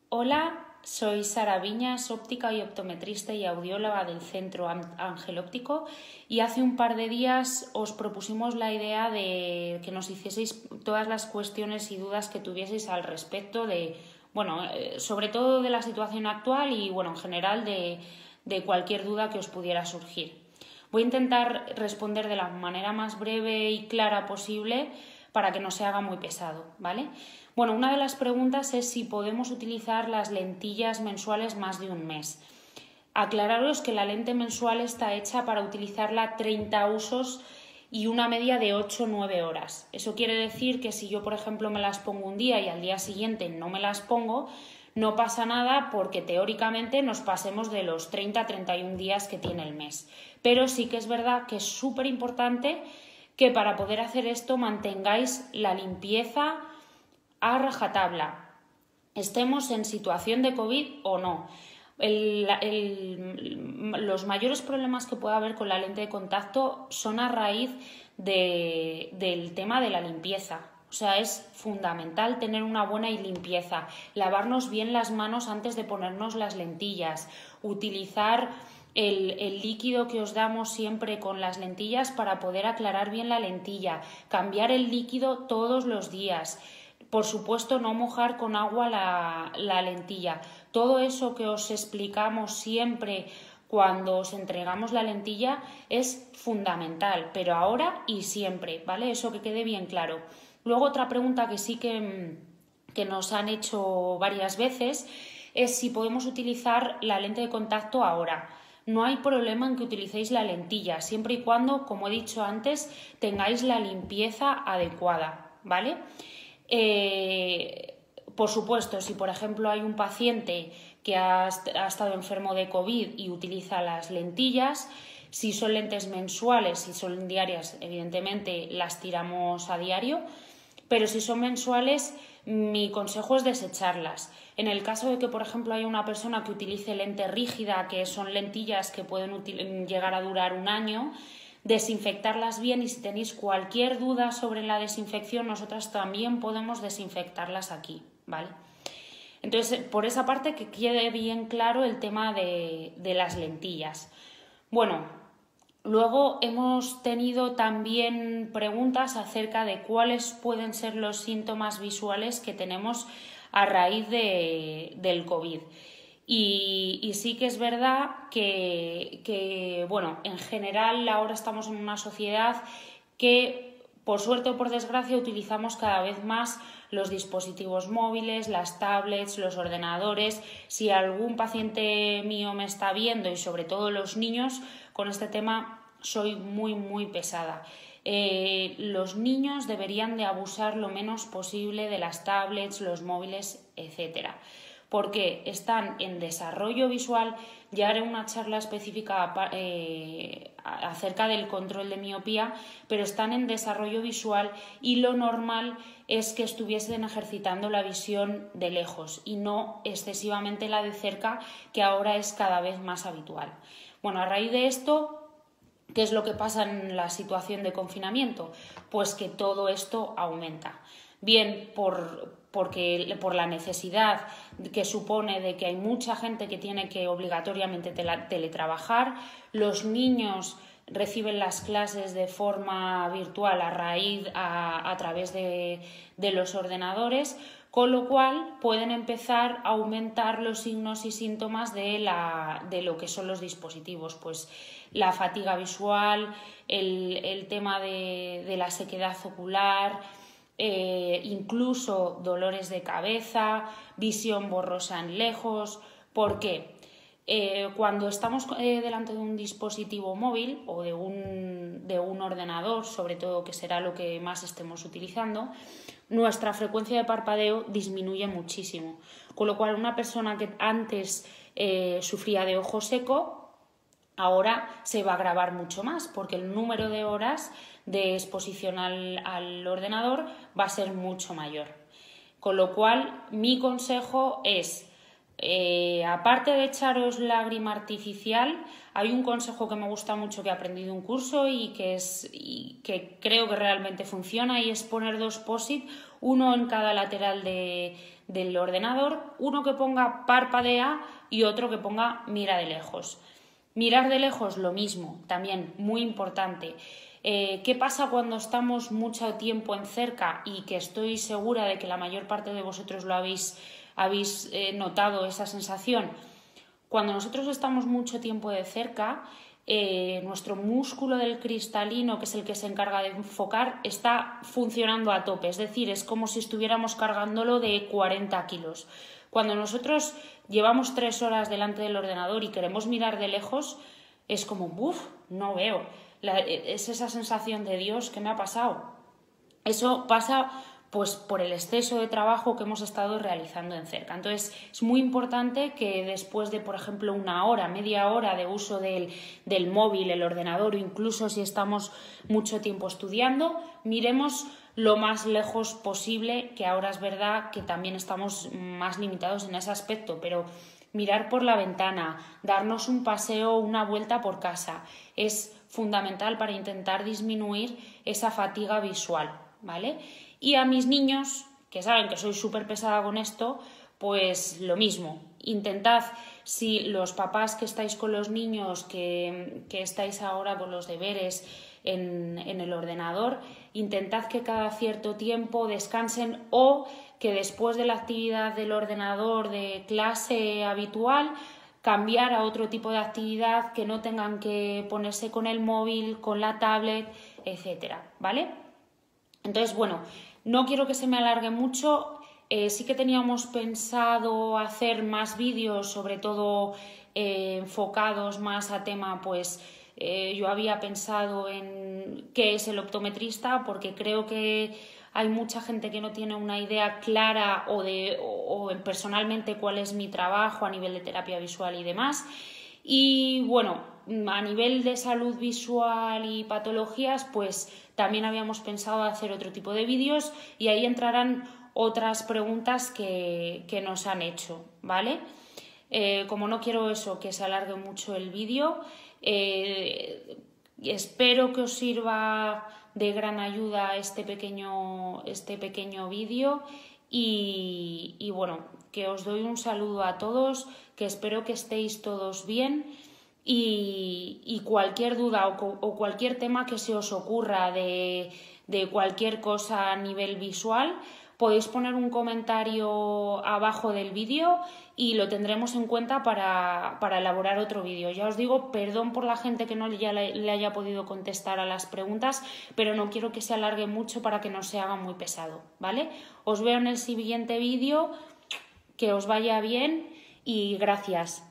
Hola, soy Sara Viñas, óptica y optometrista y audióloga del Centro Ángel Óptico, y hace un par de días os propusimos la idea de que nos hicieseis todas las cuestiones y dudas que tuvieseis al respecto de, sobre todo de la situación actual y, en general de cualquier duda que os pudiera surgir. Voy a intentar responder de la manera más breve y clara posible para que no se haga muy pesado, ¿vale? Una de las preguntas es si podemos utilizar las lentillas mensuales más de un mes. Aclararos que la lente mensual está hecha para utilizarla 30 usos y una media de 8 o 9 horas. Eso quiere decir que si yo, por ejemplo, me las pongo un día y al día siguiente no me las pongo, no pasa nada porque teóricamente nos pasemos de los 30 a 31 días que tiene el mes. Pero sí que es verdad que es súper importante que para poder hacer esto mantengáis la limpieza a rajatabla, estemos en situación de COVID o no. Los mayores problemas que puede haber con la lente de contacto son a raíz del tema de la limpieza. O sea, es fundamental tener una buena limpieza, lavarnos bien las manos antes de ponernos las lentillas, utilizar el líquido que os damos siempre con las lentillas para poder aclarar bien la lentilla, cambiar el líquido todos los días. Por supuesto, no mojar con agua la lentilla. Todo eso que os explicamos siempre cuando os entregamos la lentilla es fundamental, pero ahora y siempre, ¿vale? Eso que quede bien claro. Luego, otra pregunta que sí que nos han hecho varias veces es si podemos utilizar la lente de contacto ahora. No hay problema en que utilicéis la lentilla, siempre y cuando, como he dicho antes, tengáis la limpieza adecuada, ¿vale? Por supuesto, si por ejemplo hay un paciente que ha estado enfermo de COVID y utiliza las lentillas, si son lentes mensuales, si son diarias, evidentemente las tiramos a diario, pero si son mensuales, mi consejo es desecharlas. En el caso de que, por ejemplo, haya una persona que utilice lente rígida, que son lentillas que pueden llegar a durar un año, desinfectarlas bien, y si tenéis cualquier duda sobre la desinfección, nosotras también podemos desinfectarlas aquí, ¿vale? Entonces, por esa parte, que quede bien claro el tema de las lentillas. Luego hemos tenido también preguntas acerca de cuáles pueden ser los síntomas visuales que tenemos a raíz del COVID. Y sí que es verdad que en general ahora estamos en una sociedad que, por suerte o por desgracia, utilizamos cada vez más los dispositivos móviles, las tablets, los ordenadores. Si algún paciente mío me está viendo, y sobre todo los niños, con este tema soy muy, muy pesada. Los niños deberían de abusar lo menos posible de las tablets, los móviles, etcétera, porque están en desarrollo visual. Ya haré una charla específica acerca del control de miopía, pero están en desarrollo visual y lo normal es que estuviesen ejercitando la visión de lejos y no excesivamente la de cerca, que ahora es cada vez más habitual. A raíz de esto, ¿qué es lo que pasa en la situación de confinamiento? Pues que todo esto aumenta. Bien por la necesidad que supone de que hay mucha gente que tiene que obligatoriamente teletrabajar, los niños reciben las clases de forma virtual a través de los ordenadores, con lo cual pueden empezar a aumentar los signos y síntomas de lo que son los dispositivos, pues la fatiga visual, el tema de la sequedad ocular, incluso dolores de cabeza, visión borrosa en lejos. ¿Por qué? Cuando estamos delante de un dispositivo móvil o de un ordenador, sobre todo, que será lo que más estemos utilizando, nuestra frecuencia de parpadeo disminuye muchísimo, con lo cual una persona que antes sufría de ojo seco, ahora se va a agravar mucho más, porque el número de horas de exposición al ordenador va a ser mucho mayor. Con lo cual, mi consejo es, aparte de echaros lágrima artificial, hay un consejo que me gusta mucho, que he aprendido en un curso y que creo que realmente funciona, y es poner 2 POSIT, uno en cada lateral de del ordenador, uno que ponga parpadea y otro que ponga mira de lejos. Mirar de lejos, lo mismo, también muy importante. ¿Qué pasa cuando estamos mucho tiempo en cerca? Y que estoy segura de que la mayor parte de vosotros lo habéis notado, esa sensación. Cuando nosotros estamos mucho tiempo de cerca, nuestro músculo del cristalino, que es el que se encarga de enfocar, está funcionando a tope. Es decir, es como si estuviéramos cargándolo de 40 kilos. Cuando nosotros llevamos 3 horas delante del ordenador y queremos mirar de lejos, es como, ¡buf!, no veo. Es esa sensación de Dios, ¿qué me ha pasado? Eso pasa pues por el exceso de trabajo que hemos estado realizando en cerca. Entonces, es muy importante que después de, por ejemplo, una hora, media hora de uso del móvil, el ordenador, o incluso si estamos mucho tiempo estudiando, miremos lo más lejos posible, que ahora es verdad que también estamos más limitados en ese aspecto, pero mirar por la ventana, darnos un paseo, una vuelta por casa, es fundamental para intentar disminuir esa fatiga visual, ¿vale? Y a mis niños, que saben que soy súper pesada con esto, pues lo mismo. Intentad, si los papás que estáis con los niños, que estáis ahora con los deberes en el ordenador, intentad que cada cierto tiempo descansen o que después de la actividad del ordenador de clase habitual, cambiar a otro tipo de actividad, que no tengan que ponerse con el móvil, con la tablet, etcétera, ¿vale? Entonces, bueno, no quiero que se me alargue mucho. Sí que teníamos pensado hacer más vídeos, sobre todo enfocados más a tema, pues yo había pensado en qué es el optometrista, porque creo que hay mucha gente que no tiene una idea clara o personalmente cuál es mi trabajo a nivel de terapia visual y demás. Y bueno, a nivel de salud visual y patologías, pues también habíamos pensado hacer otro tipo de vídeos y ahí entrarán otras preguntas que nos han hecho, ¿vale? Como no quiero eso, que se alargue mucho el vídeo, espero que os sirva de gran ayuda este pequeño vídeo y bueno, que os doy un saludo a todos, que espero que estéis todos bien y cualquier duda o cualquier tema que se os ocurra de cualquier cosa a nivel visual, podéis poner un comentario abajo del vídeo y lo tendremos en cuenta para elaborar otro vídeo. Ya os digo, perdón por la gente que no le haya podido contestar a las preguntas, pero no quiero que se alargue mucho para que no se haga muy pesado, ¿vale? Os veo en el siguiente vídeo, que os vaya bien y gracias.